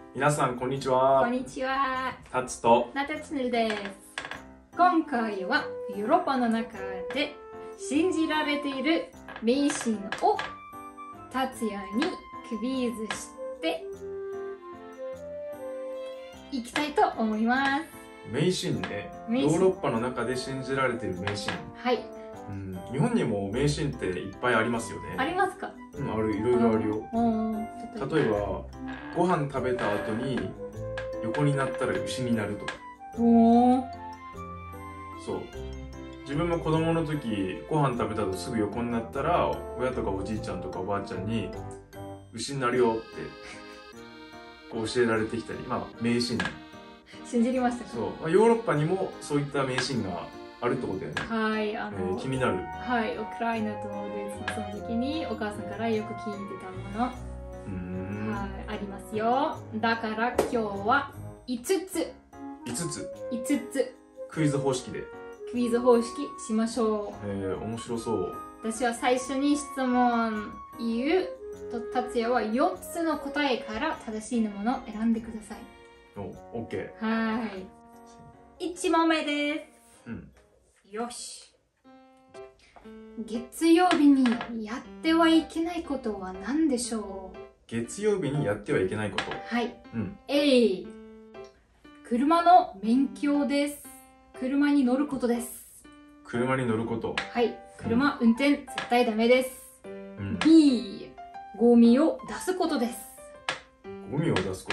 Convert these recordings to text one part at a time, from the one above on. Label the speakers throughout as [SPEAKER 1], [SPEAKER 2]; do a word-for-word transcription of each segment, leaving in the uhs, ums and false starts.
[SPEAKER 1] 皆さんこんにちは。
[SPEAKER 2] こんにちは。
[SPEAKER 1] タツと
[SPEAKER 2] ナタツネルです。今回はヨーロッパの中で信じられている迷信をタツヤにクイズしていきたいと思います。
[SPEAKER 1] 迷信ね。
[SPEAKER 2] 迷信
[SPEAKER 1] ヨーロッパの中で信じられている迷信。
[SPEAKER 2] はい。
[SPEAKER 1] うん、日本にも迷信っていっぱいありますよね。
[SPEAKER 2] ありますか？
[SPEAKER 1] うん、ある、いろいろあるよ。
[SPEAKER 2] うん例
[SPEAKER 1] 例えば、ご飯食べた後に横になったら牛になるとか。
[SPEAKER 2] おー
[SPEAKER 1] そう。自分も子供の時、ご飯食べた後すぐ横になったら、親とかおじいちゃんとかおばあちゃんに牛になるよってこう教えられてきたり、まあ迷信。
[SPEAKER 2] 信じりましたか？
[SPEAKER 1] そう、まあ、ヨーロッパにもそういった迷信があるってことだよね。
[SPEAKER 2] はい、あ
[SPEAKER 1] えー
[SPEAKER 2] の、
[SPEAKER 1] 気になる。
[SPEAKER 2] はい、ウクライナとドイツのその時にお母さんからよく聞いてたもの、
[SPEAKER 1] うーん。
[SPEAKER 2] はい、ありますよ。だから今日はいつつ、
[SPEAKER 1] いつつ
[SPEAKER 2] いつつ
[SPEAKER 1] クイズ方式で。
[SPEAKER 2] クイズ方式しましょ
[SPEAKER 1] えー、面白そう。
[SPEAKER 2] う。私は最初に質問言うと、達也はよっつの答えから正しいものを選んでください。
[SPEAKER 1] お、オッケー。
[SPEAKER 2] はい。いち問目です。
[SPEAKER 1] うん。
[SPEAKER 2] よし。月曜日にやってはいけないことは何でしょう？
[SPEAKER 1] 月曜日にやってはいけないこと。
[SPEAKER 2] はい。
[SPEAKER 1] うん。
[SPEAKER 2] A、車の免許です。車に乗ることです。
[SPEAKER 1] 車に乗ること。
[SPEAKER 2] はい。車運転絶対ダメです。
[SPEAKER 1] うん。
[SPEAKER 2] B、ゴミを出すことです。
[SPEAKER 1] ゴミを出すこと。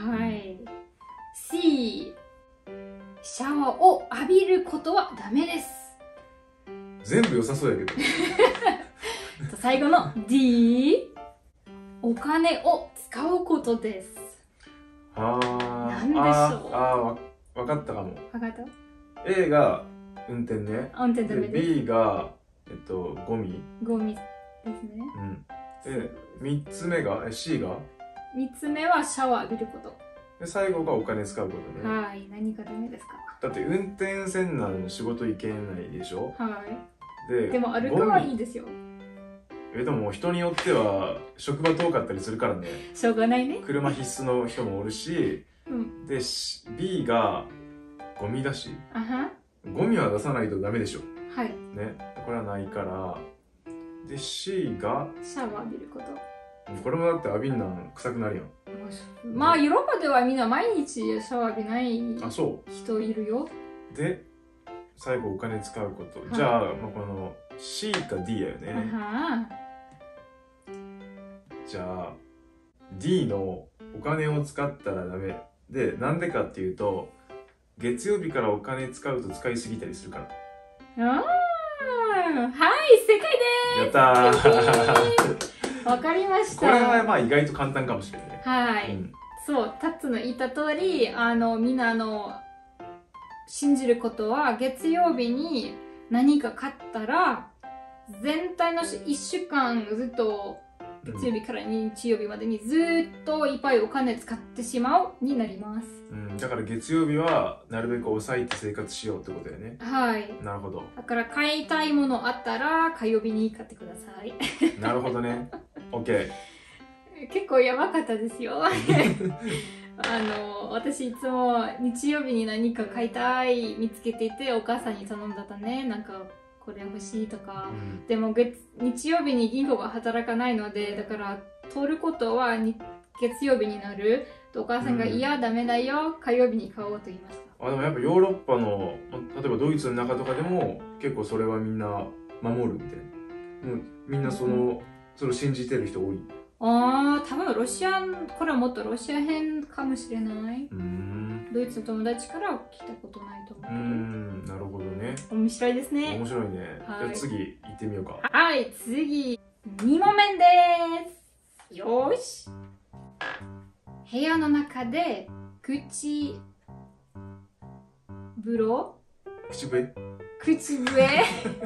[SPEAKER 2] はい。C、シャワーを浴びることはダメです。
[SPEAKER 1] 全部良さそうやけど。
[SPEAKER 2] 最後の D、お金を使うことです。
[SPEAKER 1] あー。
[SPEAKER 2] なんでしょう
[SPEAKER 1] あーあー、わ、わかったかも。
[SPEAKER 2] わかった？
[SPEAKER 1] A が運転ね。
[SPEAKER 2] 運転ダメ
[SPEAKER 1] で、
[SPEAKER 2] です。
[SPEAKER 1] B が、えっと、ゴミ。
[SPEAKER 2] ゴミですね。
[SPEAKER 1] うん。で、みっつめが、え C が、
[SPEAKER 2] みっつめはシャワー浴びること。
[SPEAKER 1] で、最後がお金使うことね。
[SPEAKER 2] はい。何がダメですか？
[SPEAKER 1] だって運転せんなん仕事行けないでしょ。
[SPEAKER 2] はい
[SPEAKER 1] で、
[SPEAKER 2] でも歩くはい
[SPEAKER 1] ゴミ
[SPEAKER 2] いですよ。
[SPEAKER 1] え、でも人によっては職場遠かったりするからね。
[SPEAKER 2] しょうがないね。
[SPEAKER 1] 車必須の人もおるし、
[SPEAKER 2] うん。
[SPEAKER 1] で、し B がゴミだし、
[SPEAKER 2] あは。
[SPEAKER 1] ゴミは出さないとダメでしょ。
[SPEAKER 2] はい。
[SPEAKER 1] ね。これはないから。で、C が、
[SPEAKER 2] シャワー浴びること。
[SPEAKER 1] これもだって浴びんなん臭くなるやん。
[SPEAKER 2] まあ、ヨーロッパではみんな毎日シャワー浴びない
[SPEAKER 1] あ、そ
[SPEAKER 2] 人いるよ。
[SPEAKER 1] う。で、最後お金使うこと。
[SPEAKER 2] はい
[SPEAKER 1] じゃあ、まあ、この C か D やよ
[SPEAKER 2] あ
[SPEAKER 1] ね。
[SPEAKER 2] は。
[SPEAKER 1] じゃあ、D のお金を使ったらダメ。で、なんでかっていうと、月曜日からお金使うと使いすぎたりするから。
[SPEAKER 2] あーはい、正解
[SPEAKER 1] やったー
[SPEAKER 2] です。わかりました。
[SPEAKER 1] これはまあ意外と簡単かもしれないね。
[SPEAKER 2] はい。
[SPEAKER 1] うん、
[SPEAKER 2] そう、タッツの言った通り、あの、みんなあの、信じることは、月曜日に何か買ったら、全体のいっしゅうかんずっと、月曜日から日曜日までにずっといっぱいお金使ってしまうになります。
[SPEAKER 1] うん、だから月曜日はなるべく抑えて生活しようってことだよね。
[SPEAKER 2] はい。
[SPEAKER 1] なるほど。
[SPEAKER 2] だから買いたいものあったら火曜日に買ってください。
[SPEAKER 1] なるほどね。OK。
[SPEAKER 2] 結構やばかったですよ。あの、私いつも日曜日に何か買いたい見つけていて、お母さんに頼んだったね。なんかこれ欲しいとか。
[SPEAKER 1] うん、
[SPEAKER 2] でも月日曜日に銀行が働かないので、だから取ることはに月曜日になる。お母さんが、
[SPEAKER 1] うん
[SPEAKER 2] いや、ダメだよ。火曜日に買おうと言いました。
[SPEAKER 1] あ、でもやっぱヨーロッパの、例えばドイツの中とかでも結構それはみんな守るみたいな。もうみんなその、うん、それを信じてる人多い。
[SPEAKER 2] ああ、多分ロシア、これはもっとロシア編かもしれない。
[SPEAKER 1] うーん。
[SPEAKER 2] ドイツの友達から聞いたことないと思うけど。
[SPEAKER 1] うーん、なるほどね。
[SPEAKER 2] 面白いですね。
[SPEAKER 1] 面白いね。
[SPEAKER 2] はい、
[SPEAKER 1] じゃあ次行ってみようか。
[SPEAKER 2] はい、次、に問目です。よーし。部屋の中で口風呂
[SPEAKER 1] 口笛
[SPEAKER 2] 口笛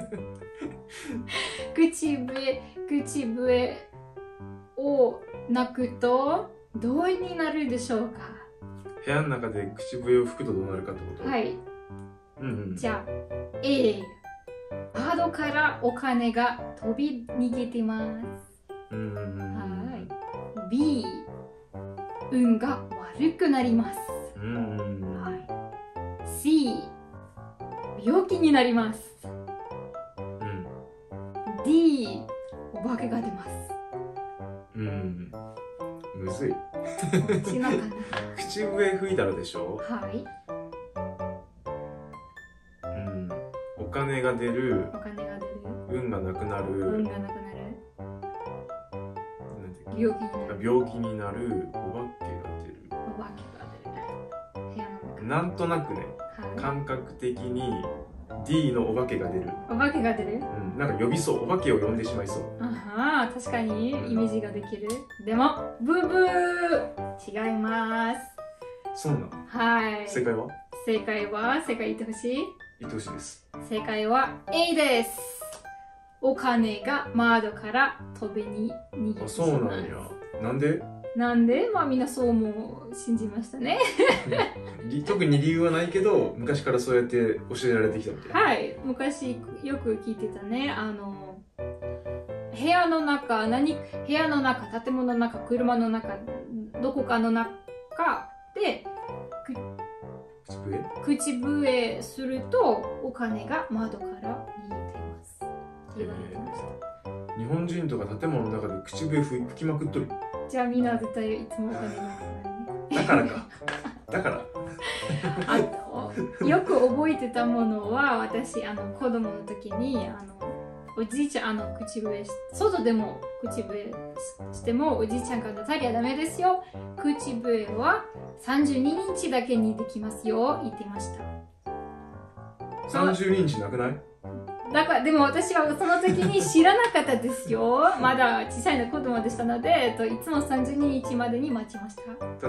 [SPEAKER 2] 口笛口笛を鳴くとどうになるでしょうか？
[SPEAKER 1] 部屋の中で口笛を吹くとどうなるかってこと？
[SPEAKER 2] はい。
[SPEAKER 1] うんうん。
[SPEAKER 2] じゃあ A、窓からお金が飛び逃げてます。
[SPEAKER 1] うんうんうん。
[SPEAKER 2] はい。B、 運が悪くなります。
[SPEAKER 1] うん。
[SPEAKER 2] はい、C 病気になります。
[SPEAKER 1] うん。
[SPEAKER 2] D お化けが出ます。
[SPEAKER 1] うん。むずい。
[SPEAKER 2] 違うかな。
[SPEAKER 1] 口笛吹いたらでしょ。
[SPEAKER 2] はい。
[SPEAKER 1] うん。お金が出る。
[SPEAKER 2] お金が出る。
[SPEAKER 1] 運がなくなる。
[SPEAKER 2] 運がなくなる。病気になる。
[SPEAKER 1] 病気になる。お化けが出る。
[SPEAKER 2] お化けが出る。部屋の中。
[SPEAKER 1] なんとなくね、はい、感覚的に D のお化けが出る。
[SPEAKER 2] お化けが出る。
[SPEAKER 1] うん、なんか呼びそう。お化けを呼んでしまいそう。
[SPEAKER 2] あは、確かにイメージができる。でもブーブー違います。
[SPEAKER 1] そうなの。
[SPEAKER 2] はい。
[SPEAKER 1] 正解は？
[SPEAKER 2] 正解は正解言ってほしい？
[SPEAKER 1] 言ってほしいです。
[SPEAKER 2] 正解は A です。お金が窓から飛びに逃げてしまう。
[SPEAKER 1] あ、そうなんや。なんで？
[SPEAKER 2] なんで？まあみんなそうも信じましたね。
[SPEAKER 1] 特に理由はないけど、昔からそうやって教えられてきたみたいな。
[SPEAKER 2] はい、昔よく聞いてたね。あの部屋の中、何部屋の中、建物の中、車の中、どこかの中で
[SPEAKER 1] 口笛？
[SPEAKER 2] 口笛するとお金が窓から逃げています。言われてました。
[SPEAKER 1] 日本人とか建物の中で口笛吹きまくっとる。
[SPEAKER 2] じゃあみんな絶対いつもお金が
[SPEAKER 1] だからか。だから。
[SPEAKER 2] あとよく覚えてたものは、私あの子供の時にあのおじいちゃんあの口笛し外でも口笛してもおじいちゃんから「タリアダメですよ。口笛はさんじゅうににちだけにできますよ」言っていました。
[SPEAKER 1] さんじゅうににちなくない？
[SPEAKER 2] だからでも私はその時に知らなかったですよ。まだ小さいの子供でしたので、といつもさんじゅうににちまでに待ちました。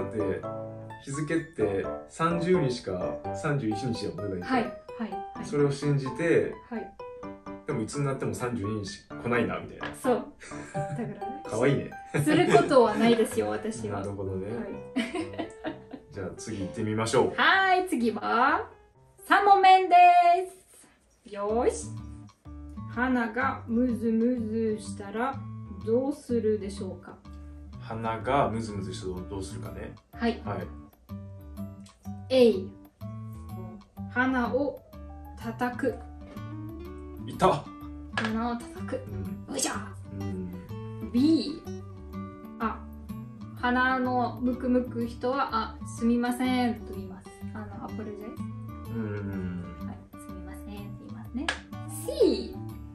[SPEAKER 1] だって日付ってさんじゅうにちかさんじゅういちにちだもんね。
[SPEAKER 2] はいはいはい。
[SPEAKER 1] それを信じて、
[SPEAKER 2] はい。
[SPEAKER 1] でもいつになってもさんじゅうににち来ないなみたいな。
[SPEAKER 2] そう。だから
[SPEAKER 1] 可愛いね。
[SPEAKER 2] することはないですよ私は。
[SPEAKER 1] なるほどね。
[SPEAKER 2] はい、
[SPEAKER 1] じゃあ次行ってみましょう。
[SPEAKER 2] はい次はさん問目です。よし。鼻がムズムズしたらどうするでしょうか。
[SPEAKER 1] 鼻がムズムズしたらどうするかね。
[SPEAKER 2] はい。
[SPEAKER 1] はい。
[SPEAKER 2] A、鼻を叩く。
[SPEAKER 1] いた。
[SPEAKER 2] 鼻を叩く。
[SPEAKER 1] うん、
[SPEAKER 2] よいしょ。
[SPEAKER 1] うん、
[SPEAKER 2] B、あ、鼻のむくむく人はあ、すみませんと言います。あのアポロジャイズ。
[SPEAKER 1] うん。
[SPEAKER 2] はい、すみませんって言いますね。C、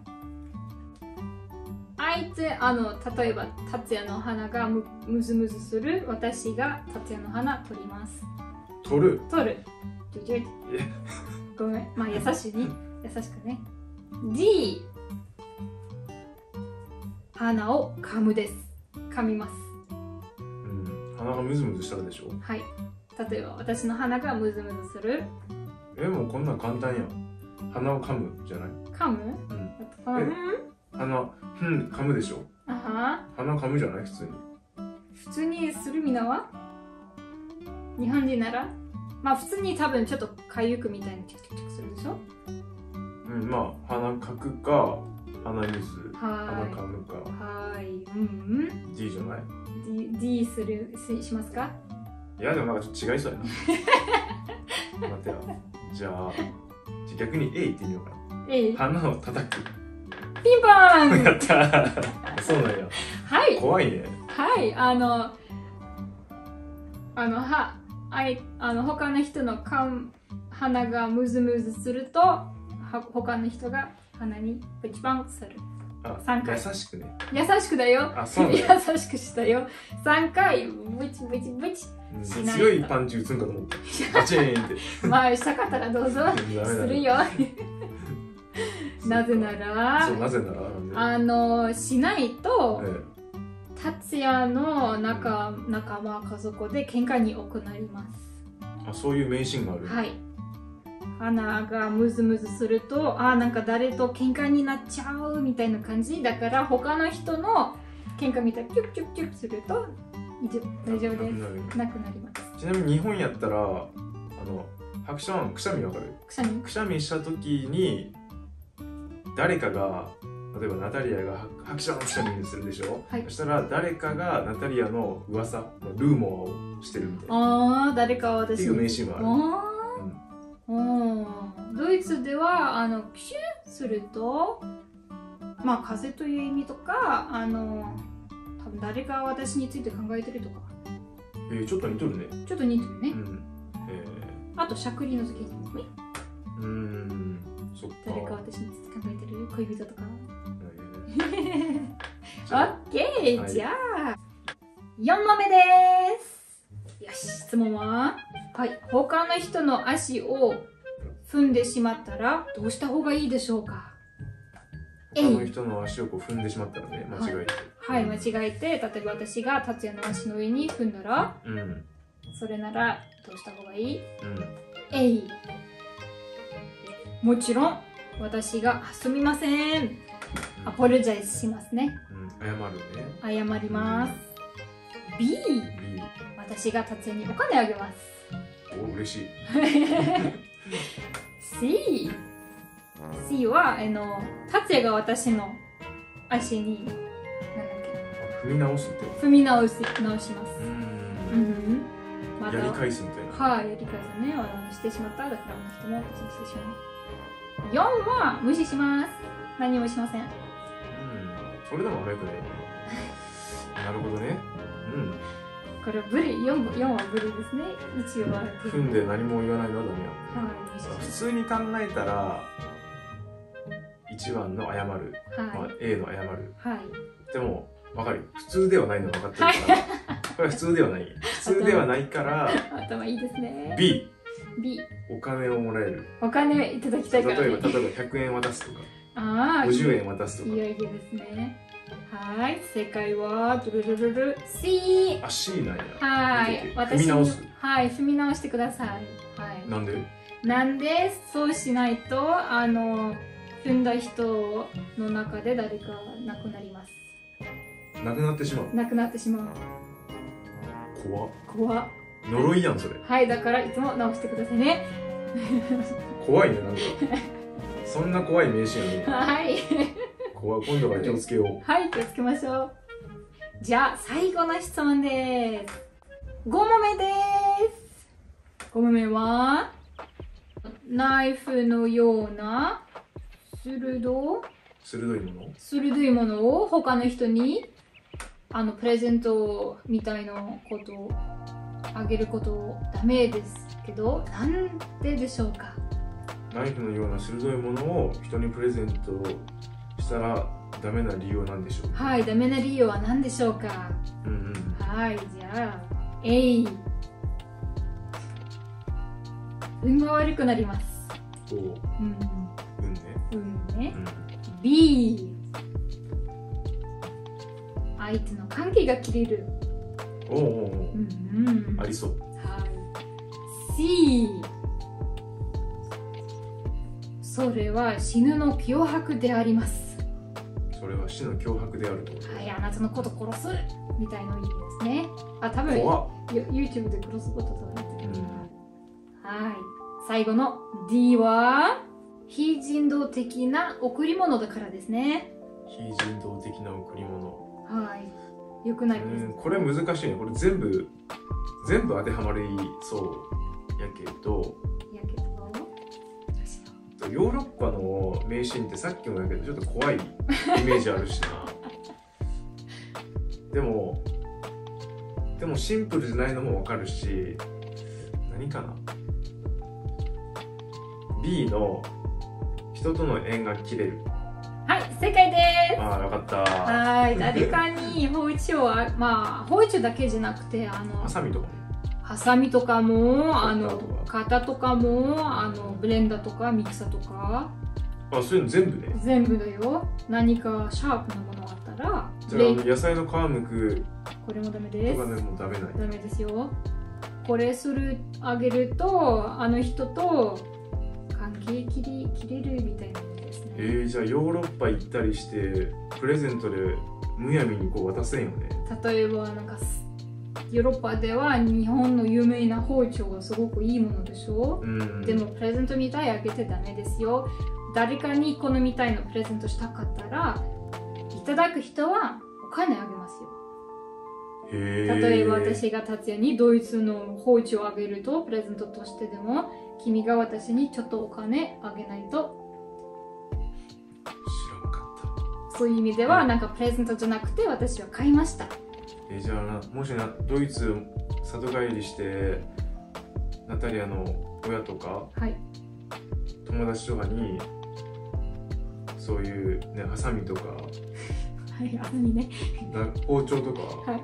[SPEAKER 2] あいつあの例えば達也の鼻が む, むずむずする。私が達也の鼻取ります。
[SPEAKER 1] 取る。
[SPEAKER 2] 取る。ごめん、まあ優しいね。優しくね。D、鼻を噛むです。噛みます。
[SPEAKER 1] うん、鼻がムズムズしたらでしょ。
[SPEAKER 2] はい。例えば私の鼻がムズムズする。
[SPEAKER 1] え、もうこんなん簡単やん。鼻を噛むじゃない。
[SPEAKER 2] 噛む？
[SPEAKER 1] うん。
[SPEAKER 2] え、
[SPEAKER 1] 鼻、うん、噛むでしょ。
[SPEAKER 2] あは。
[SPEAKER 1] 鼻噛むじゃない普通に。
[SPEAKER 2] 普通にするみんなは？日本人なら？まあ普通に多分ちょっとかゆくみたいにチクチクチクするでしょ。
[SPEAKER 1] うん、まあ鼻かくか鼻水、
[SPEAKER 2] 鼻
[SPEAKER 1] 噛むか。
[SPEAKER 2] はい、うんうん。
[SPEAKER 1] D じゃない？
[SPEAKER 2] D, D するししますか？
[SPEAKER 1] いやでもなんかちょっと違いそうやな。待ってよ。じゃあ逆に A 言ってみようかな。
[SPEAKER 2] A。
[SPEAKER 1] 鼻を叩く。
[SPEAKER 2] ピンポーン。
[SPEAKER 1] やったー。そうなんや。
[SPEAKER 2] はい。
[SPEAKER 1] 怖いね。
[SPEAKER 2] はい、あのあのはあいあの他の人のかん鼻がムズムズするとは他の人が鼻にプチパンする。
[SPEAKER 1] あ、
[SPEAKER 2] さんかい。
[SPEAKER 1] 優しくね。
[SPEAKER 2] 優しくだよ。
[SPEAKER 1] あ、そうね。
[SPEAKER 2] 優しくしたよ。さんかいブチブチブチ。
[SPEAKER 1] うん、強いパンチ打つんかと思った。バチーンって。
[SPEAKER 2] まあしたかったらどうぞ。するよ。なぜなら。
[SPEAKER 1] そう、なぜなら。
[SPEAKER 2] あのしないと。
[SPEAKER 1] ええ、
[SPEAKER 2] 達也の仲仲間家族で喧嘩に行います。
[SPEAKER 1] あ、そういう迷信がある。
[SPEAKER 2] はい。鼻がムズムズすると、あ、なんか誰と喧嘩になっちゃうみたいな感じだから、他の人の喧嘩みたいにキュッキュッキュッすると大丈夫です。なくなります。
[SPEAKER 1] ちなみに日本やったら、あのハクションくしゃみわかる？
[SPEAKER 2] くしゃみ？
[SPEAKER 1] くしゃみした時に誰かが例えばナタリアが拍手のくしゃみにするでしょ、
[SPEAKER 2] はい
[SPEAKER 1] そしたら誰かがナタリアの噂ルーモアをしてるみたいな
[SPEAKER 2] ああ、誰かは私
[SPEAKER 1] っていう名シーンもある、
[SPEAKER 2] あーおードイツではあのプシューするとまあ風という意味とかあの多分誰か私について考えてるとか
[SPEAKER 1] えー、ちょっと似とるね。
[SPEAKER 2] ちょっと似てるね、
[SPEAKER 1] うん。え
[SPEAKER 2] あとしゃくりの時にうい
[SPEAKER 1] ー、うーん、そっか。
[SPEAKER 2] 誰か私について考えてる恋人とか
[SPEAKER 1] えーじ
[SPEAKER 2] オ
[SPEAKER 1] ゃあ
[SPEAKER 2] ッケー、
[SPEAKER 1] はい
[SPEAKER 2] じゃあよん問目ですよし質問ははい他の人の足を踏んでしまったらどうした方がいいでしょうか
[SPEAKER 1] 他の人の足をこう踏んでしまったらね、間違えて。
[SPEAKER 2] はい間違えて例えば私が達也の足の上に踏んだら
[SPEAKER 1] うん。うん。
[SPEAKER 2] それならどうした方がいい
[SPEAKER 1] うん。
[SPEAKER 2] えいもちろん私がすみませんアポロジャイズしますね
[SPEAKER 1] うん、謝るね。
[SPEAKER 2] 謝ります B
[SPEAKER 1] B。
[SPEAKER 2] 私が達也にお金あげます
[SPEAKER 1] お、嬉しい。
[SPEAKER 2] C C はあの達也が私の足になんだっ
[SPEAKER 1] 踏み直すって。
[SPEAKER 2] け踏み直し直します
[SPEAKER 1] う。
[SPEAKER 2] うんんまた
[SPEAKER 1] やり返すみたいな。
[SPEAKER 2] はいやり返すねあのしてしまっただから人も私にしてしまうよんは無視します何もしません
[SPEAKER 1] うん。それでも悪くない。なるほどね。うん。
[SPEAKER 2] これはブリ 4, 4はブリですね一応は
[SPEAKER 1] 踏んで何も言わないのはダメや。
[SPEAKER 2] はい無視します
[SPEAKER 1] 普通に考えたらいちばんの謝る、まあ
[SPEAKER 2] は、い
[SPEAKER 1] A の謝る
[SPEAKER 2] はい
[SPEAKER 1] でも分かる普通ではないの分かってるからこれは普通ではない普通ではないから
[SPEAKER 2] 頭いいですね
[SPEAKER 1] B
[SPEAKER 2] B
[SPEAKER 1] お金をもらえる
[SPEAKER 2] お金いただきたいから、ね、
[SPEAKER 1] 例えば例えばひゃくえん渡すとか
[SPEAKER 2] ああ
[SPEAKER 1] ごじゅうえん渡すとか
[SPEAKER 2] いよいよですねはい正解はドゥルルルル C
[SPEAKER 1] あ C なんや
[SPEAKER 2] はい
[SPEAKER 1] 踏み
[SPEAKER 2] 私
[SPEAKER 1] 直す
[SPEAKER 2] はい踏み直してくださいはい
[SPEAKER 1] なんで
[SPEAKER 2] なんでそうしないとあの踏んだ人の中で誰か亡くなります
[SPEAKER 1] なくなってしまう
[SPEAKER 2] 亡くなってしまう
[SPEAKER 1] 怖っ
[SPEAKER 2] 怖っ
[SPEAKER 1] 呪いやんそれ
[SPEAKER 2] はいだからいつも直してくださいね
[SPEAKER 1] 怖いねなんかそんな怖い名シーンやね
[SPEAKER 2] はい
[SPEAKER 1] 怖い今度から気をつけよう
[SPEAKER 2] はい気をつけましょうじゃあ最後の質問ですご問目ですご問目はナイフのような鋭
[SPEAKER 1] 鋭いもの
[SPEAKER 2] 鋭いものを他の人にあのプレゼントみたいなことをあげることダメですけどなんででしょうか
[SPEAKER 1] ナイフのような鋭いものを人にプレゼントしたらダメな理由は何でしょうか
[SPEAKER 2] はいダメな理由は何でしょうか
[SPEAKER 1] うんうん
[SPEAKER 2] はいじゃあ A 運が悪くなります
[SPEAKER 1] おう
[SPEAKER 2] うん
[SPEAKER 1] うんね
[SPEAKER 2] 運ね
[SPEAKER 1] うん
[SPEAKER 2] B 相手の関係が切れる
[SPEAKER 1] おうおうおう
[SPEAKER 2] うんうん
[SPEAKER 1] ありそう
[SPEAKER 2] はい C それは死ぬの脅迫であります
[SPEAKER 1] それは死の脅迫であると
[SPEAKER 2] はいあなたのこと殺すみたいな意味ですねあ多分
[SPEAKER 1] 怖っ
[SPEAKER 2] YouTube で殺すこととか言ってる、
[SPEAKER 1] うん
[SPEAKER 2] はい最後の D は非人道的な贈り物だからですね
[SPEAKER 1] 非人道的な贈り物
[SPEAKER 2] はいよくないです
[SPEAKER 1] うんこれ難しいねこれ全部全部当てはまりそうやけど
[SPEAKER 2] やけど
[SPEAKER 1] ヨーロッパの迷信ってさっきもやけどちょっと怖いイメージあるしなでもでもシンプルじゃないのもわかるし何かな B の人との縁が切れる
[SPEAKER 2] はい正解です
[SPEAKER 1] ああよかった
[SPEAKER 2] はい誰かに包丁はまあ包丁だけじゃなくてあの
[SPEAKER 1] ハサミとかも
[SPEAKER 2] ハサミとかもあの
[SPEAKER 1] カッターとか
[SPEAKER 2] 型とかもあのブレンダーとかミキサーとか
[SPEAKER 1] あそういうの全部ね
[SPEAKER 2] 全部だよ何かシャープなものがあったら
[SPEAKER 1] じゃああの野菜の皮むく
[SPEAKER 2] これもダメ
[SPEAKER 1] と
[SPEAKER 2] です
[SPEAKER 1] かでもダメない
[SPEAKER 2] ダメですよこれするあげるとあの人と関係切り切れるみたいなものですね
[SPEAKER 1] えー、じゃあヨーロッパ行ったりしてプレゼントでむやみにこう渡せんよね
[SPEAKER 2] 例えばなんかヨーロッパでは日本の有名な包丁がすごくいいものでしょ、
[SPEAKER 1] うん
[SPEAKER 2] でもプレゼントみたいあげてダメですよ誰かに好みたいのプレゼントしたかったら、いただく人はお金あげますよ。
[SPEAKER 1] へー。
[SPEAKER 2] 例えば私が達也にドイツの包丁をあげると、プレゼントとしてでも、君が私にちょっとお金あげないと。
[SPEAKER 1] 知らんかった。
[SPEAKER 2] そういう意味では、なんかプレゼントじゃなくて私は買いました。
[SPEAKER 1] えじゃあな、もしなドイツ里帰りしてナタリアの親とか、
[SPEAKER 2] はい、
[SPEAKER 1] 友達とかにそういうねハサミとか
[SPEAKER 2] はいハサミね
[SPEAKER 1] 包丁とか、
[SPEAKER 2] はい、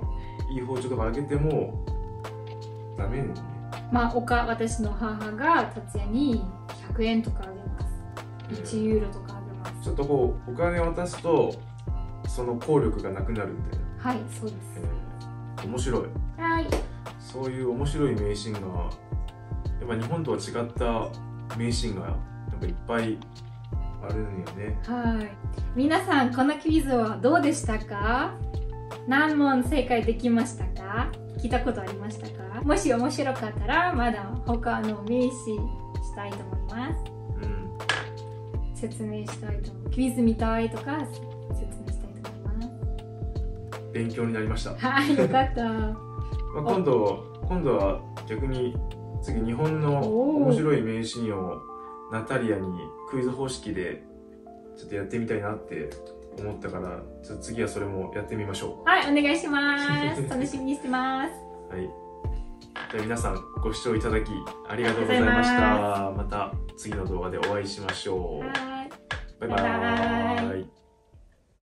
[SPEAKER 1] いい包丁とかあげてもダメね。
[SPEAKER 2] まあおか私の母が達也にひゃくえんとかあげます。いちユーロとかあげます。
[SPEAKER 1] ちょっとこうお金を渡すとその効力がなくなるみたいな。
[SPEAKER 2] はい、そうです。
[SPEAKER 1] えー、面白い。
[SPEAKER 2] はい。
[SPEAKER 1] そういう面白い迷信がやっぱ日本とは違った迷信がやっぱいっぱいあるんよね。
[SPEAKER 2] はい。皆さんこのクイズはどうでしたか？何問正解できましたか？聞いたことありましたか？もし面白かったらまだ他の名詞したいと思います。
[SPEAKER 1] うん。
[SPEAKER 2] 説明したいと思う。クイズ見たいとか説明したいと思います。
[SPEAKER 1] 勉強になりました。
[SPEAKER 2] はい、よかった。
[SPEAKER 1] まあ今度今度は逆に次日本の面白い名シーンをナタリアにクイズ方式でちょっとやってみたいなって思ったから、ちょっと次はそれもやってみましょ
[SPEAKER 2] う。はい、お願いします。楽しみにしてます。
[SPEAKER 1] はい。じゃあ皆さんご視聴いただきありがとうございました。また次の動画でお会いしましょう。
[SPEAKER 2] はい。
[SPEAKER 1] バイバーイ。